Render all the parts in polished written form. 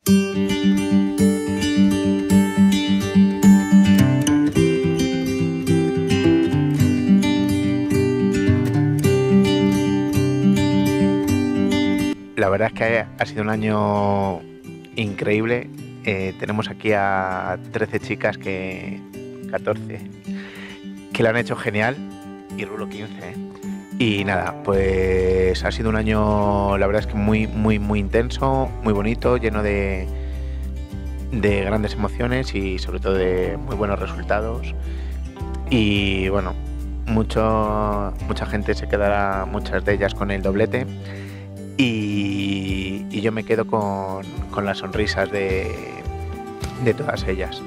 La verdad es que ha sido un año increíble. Tenemos aquí a 13 chicas 14, que lo han hecho genial, y Rulo 15. Y nada, pues ha sido un año, la verdad es que muy intenso, muy bonito, lleno de grandes emociones y sobre todo de muy buenos resultados. Y bueno, mucha gente se quedará, muchas de ellas, con el doblete. Y yo me quedo con las sonrisas de todas ellas,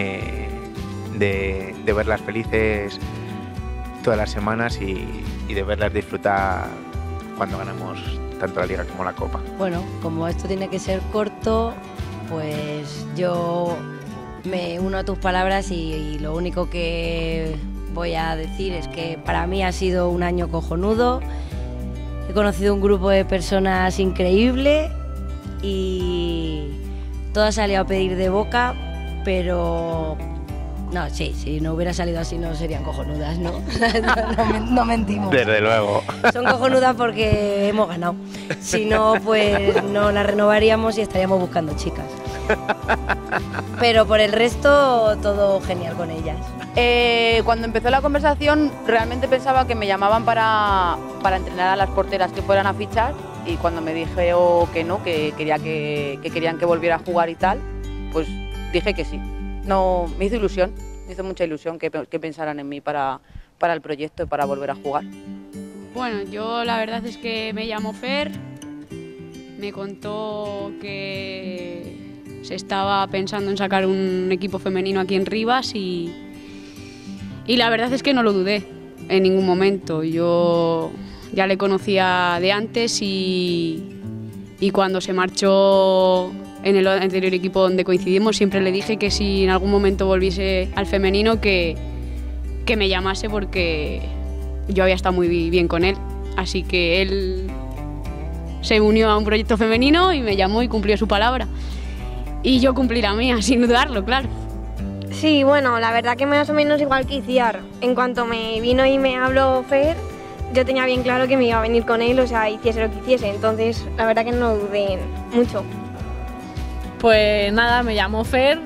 de verlas felices todas las semanas y de verlas disfrutar cuando ganamos tanto la Liga como la Copa. Bueno, como esto tiene que ser corto, pues yo me uno a tus palabras y lo único que voy a decir es que para mí ha sido un año cojonudo. He conocido un grupo de personas increíble y todo ha salido a pedir de boca, pero no, sí, si no hubiera salido así no serían cojonudas, ¿no? No mentimos. Desde luego. Son cojonudas porque hemos ganado. Si no, pues no las renovaríamos y estaríamos buscando chicas. Pero por el resto, todo genial con ellas. Cuando empezó la conversación, realmente pensaba que me llamaban para entrenar a las porteras que fueran a fichar, y cuando me dijeron que no, que querían que volviera a jugar y tal, pues dije que sí. No, me hizo ilusión, me hizo mucha ilusión que pensaran en mí para el proyecto y para volver a jugar. Bueno, yo la verdad es que me llamo Fer, me contó que se estaba pensando en sacar un equipo femenino aquí en Rivas y la verdad es que no lo dudé en ningún momento. Yo ya le conocía de antes y cuando se marchó en el anterior equipo donde coincidimos, siempre le dije que si en algún momento volviese al femenino que me llamase, porque yo había estado muy bien con él. Así que él se unió a un proyecto femenino y me llamó y cumplió su palabra. Y yo cumplí la mía, sin dudarlo, claro. Sí, bueno, la verdad que más o menos igual que Iciar. En cuanto me vino y me habló Fer, yo tenía bien claro que me iba a venir con él, o sea, hiciese lo que hiciese. Entonces, la verdad que no dudé mucho. Pues nada, me llamó Fer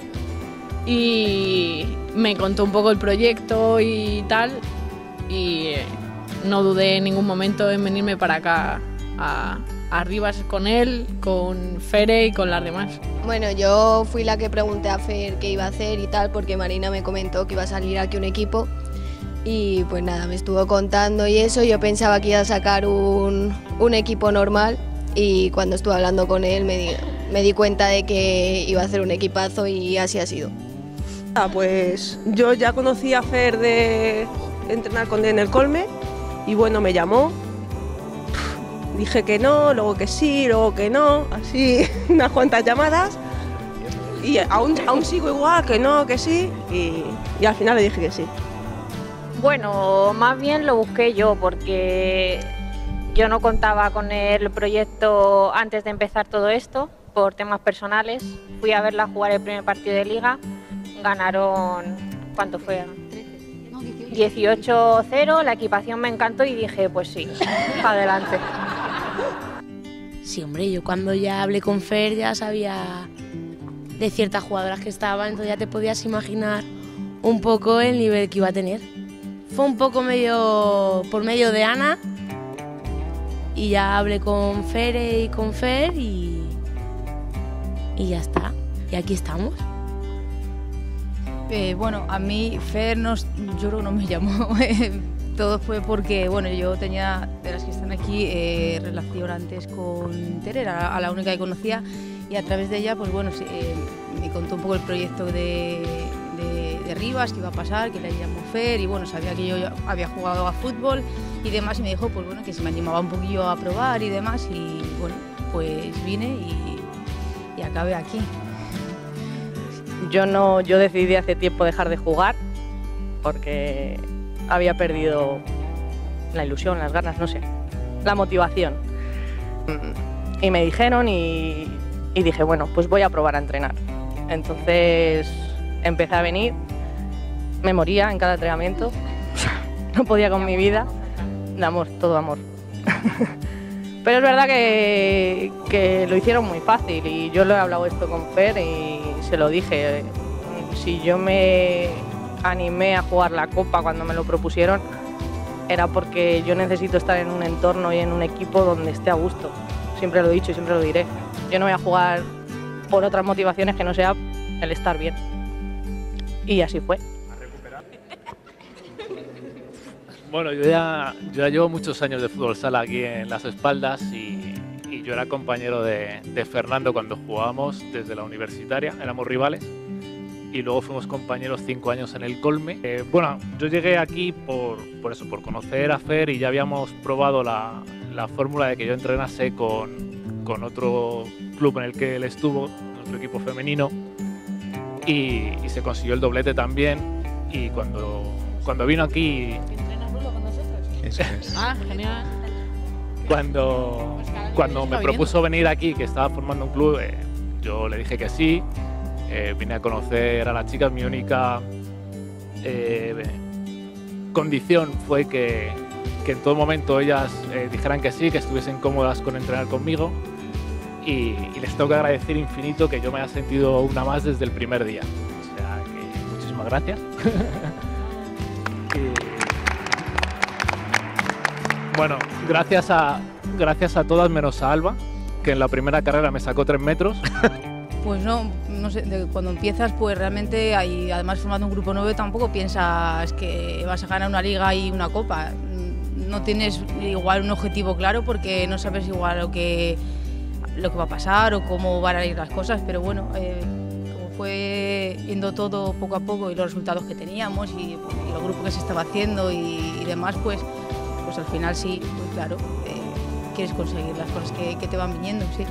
y me contó un poco el proyecto y tal, y no dudé en ningún momento en venirme para acá a Rivas con él, con Fere y con las demás. Bueno, yo fui la que pregunté a Fer qué iba a hacer y tal, porque Marina me comentó que iba a salir aquí un equipo y pues nada, me estuvo contando y eso. Yo pensaba que iba a sacar un equipo normal y cuando estuve hablando con él me di cuenta de que iba a hacer un equipazo y así ha sido. Pues yo ya conocí a Fer de entrenar con él en el Colme y bueno, me llamó. Dije que no, luego que sí, luego que no, así unas cuantas llamadas y aún sigo igual, que no, que sí, y al final le dije que sí. Bueno, más bien lo busqué yo porque yo no contaba con el proyecto antes de empezar todo esto por temas personales. Fui a verla jugar el primer partido de liga, ganaron, ¿cuánto fue? 18-0, la equipación me encantó y dije, pues sí, adelante. Sí, hombre, yo cuando ya hablé con Fer ya sabía de ciertas jugadoras que estaban, entonces ya te podías imaginar un poco el nivel que iba a tener. Fue un poco por medio de Ana y ya hablé con Fere y con Fer y ya está, y aquí estamos. Bueno, a mí Fer yo creo que no me llamó. Todo fue porque, bueno, yo tenía, de las que están aquí, relación antes con Tere, era a la única que conocía, y a través de ella, pues bueno, me contó un poco el proyecto de Rivas, que iba a pasar, que le llamó Fer, y bueno, sabía que yo había jugado a fútbol y demás, y me dijo, pues bueno, que se me animaba un poquillo a probar y demás, y bueno, pues vine y acabé aquí. Yo decidí hace tiempo dejar de jugar porque había perdido la ilusión, las ganas, no sé, la motivación. Y me dijeron y y dije, bueno, pues voy a probar a entrenar. Entonces empecé a venir, me moría en cada entrenamiento, no podía con mi vida, de amor, todo amor. Pero es verdad que lo hicieron muy fácil y yo lo he hablado esto con Fer y se lo dije. Si yo me animé a jugar la Copa cuando me lo propusieron, era porque yo necesito estar en un entorno y en un equipo donde esté a gusto. Siempre lo he dicho y siempre lo diré. Yo no voy a jugar por otras motivaciones que no sea el estar bien. Y así fue. Bueno, yo ya llevo muchos años de fútbol sala aquí en las espaldas y yo era compañero de Fernando cuando jugábamos desde la universitaria, éramos rivales y luego fuimos compañeros 5 años en el Colme. Bueno, yo llegué aquí por conocer a Fer y ya habíamos probado la fórmula de que yo entrenase con otro club en el que él estuvo, nuestro equipo femenino, y se consiguió el doblete también. Y cuando vino aquí... Eso es. Ah, genial. Cuando me propuso venir aquí, que estaba formando un club, yo le dije que sí. Vine a conocer a las chicas. Mi única condición fue que en todo momento ellas dijeran que sí, que estuviesen cómodas con entrenar conmigo. Y les tengo que agradecer infinito que yo me haya sentido una más desde el primer día. O sea que muchísimas gracias. Bueno, gracias a todas menos a Alba, que en la primera carrera me sacó 3 metros. Pues no sé, cuando empiezas pues realmente, además formando un grupo nuevo, tampoco piensas que vas a ganar una liga y una copa. No tienes igual un objetivo claro porque no sabes igual lo que va a pasar o cómo van a ir las cosas, pero bueno, como fue yendo todo poco a poco y los resultados que teníamos y los grupos que se estaba haciendo y demás, pues al final sí, pues claro, quieres conseguir las cosas que te van viniendo, sí.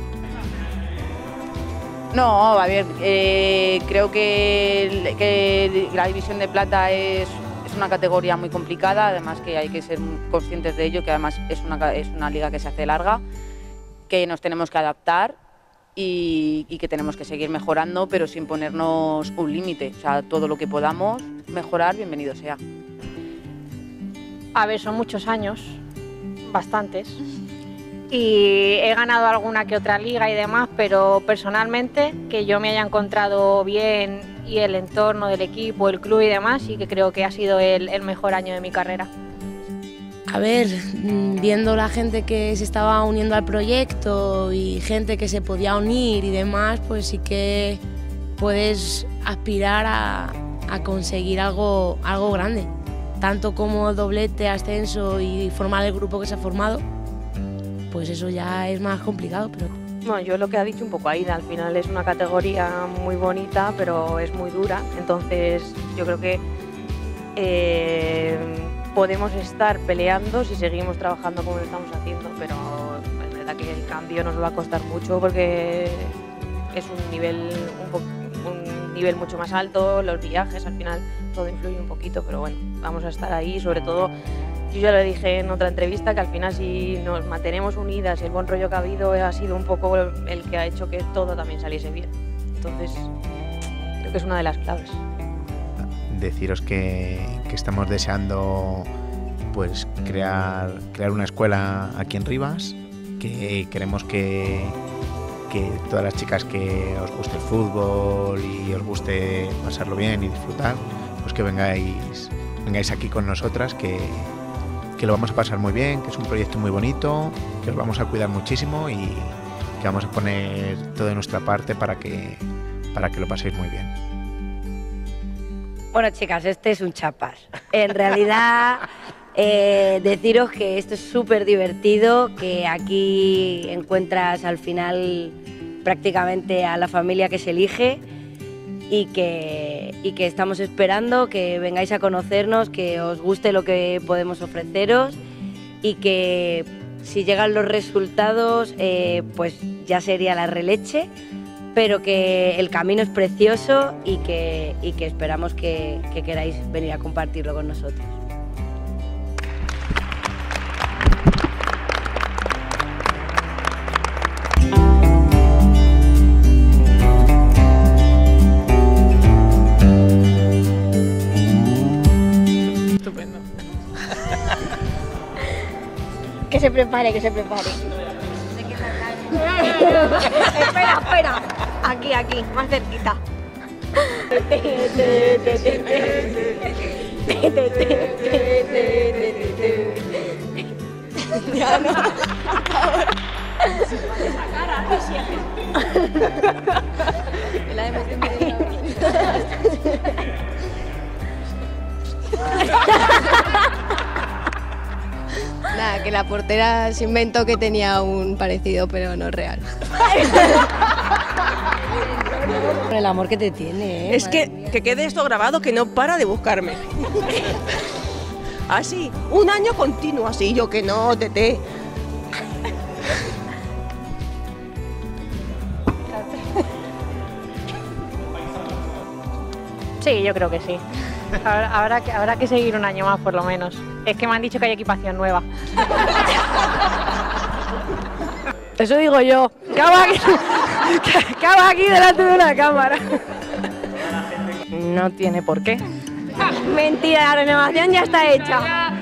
No, a ver, creo que la división de plata es una categoría muy complicada, además que hay que ser conscientes de ello, que además es una liga que se hace larga, que nos tenemos que adaptar y que tenemos que seguir mejorando, pero sin ponernos un límite. O sea, todo lo que podamos mejorar, bienvenido sea. A ver, son muchos años, bastantes, y he ganado alguna que otra liga y demás, pero personalmente que yo me haya encontrado bien y el entorno del equipo, el club y demás, sí que creo que ha sido el mejor año de mi carrera. A ver, viendo la gente que se estaba uniendo al proyecto y gente que se podía unir y demás, pues sí que puedes aspirar a conseguir algo grande. Tanto como doblete, ascenso y formar el grupo que se ha formado, pues eso ya es más complicado. Pero bueno, yo lo que ha dicho un poco Aida, al final es una categoría muy bonita, pero es muy dura, entonces yo creo que podemos estar peleando si seguimos trabajando como lo estamos haciendo, pero es verdad que el cambio nos va a costar mucho porque es un nivel mucho más alto, los viajes, al final todo influye un poquito, pero bueno, vamos a estar ahí, sobre todo, yo ya lo dije en otra entrevista, que al final si nos mantenemos unidas y el buen rollo que ha habido ha sido un poco el que ha hecho que todo también saliese bien. Entonces, creo que es una de las claves. Deciros que estamos deseando pues crear una escuela aquí en Rivas, que queremos que todas las chicas que os guste el fútbol y os guste pasarlo bien y disfrutar, pues que vengáis aquí con nosotras, que lo vamos a pasar muy bien, que es un proyecto muy bonito, que os vamos a cuidar muchísimo y que vamos a poner todo de nuestra parte para que lo paséis muy bien. Bueno, chicas, este es un chapas. En realidad, deciros que esto es súper divertido, que aquí encuentras al final prácticamente a la familia que se elige y que estamos esperando que vengáis a conocernos, que os guste lo que podemos ofreceros y que si llegan los resultados, pues ya sería la releche, pero que el camino es precioso y que esperamos que queráis venir a compartirlo con nosotros. prepare, que se prepare. Espera. Aquí, más cerquita. Ya no. Nada, que la portera se inventó que tenía un parecido, pero no es real. El amor que te tiene, ¿eh? Es que quede esto grabado, que no para de buscarme. Así, un año continuo así, yo que no, Tete. Sí, yo creo que sí. Habrá que seguir un año más por lo menos. Es que me han dicho que hay equipación nueva. Eso digo yo. ¿Qué hago aquí delante de una cámara? No tiene por qué. Mentira, la renovación ya está hecha.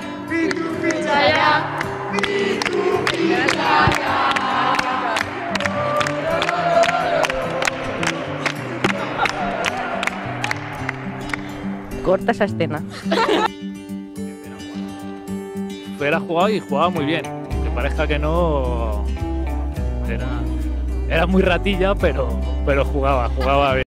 Corta esa escena. Fer ha jugado y jugaba muy bien. Que parezca que no... Era muy ratilla, pero jugaba bien.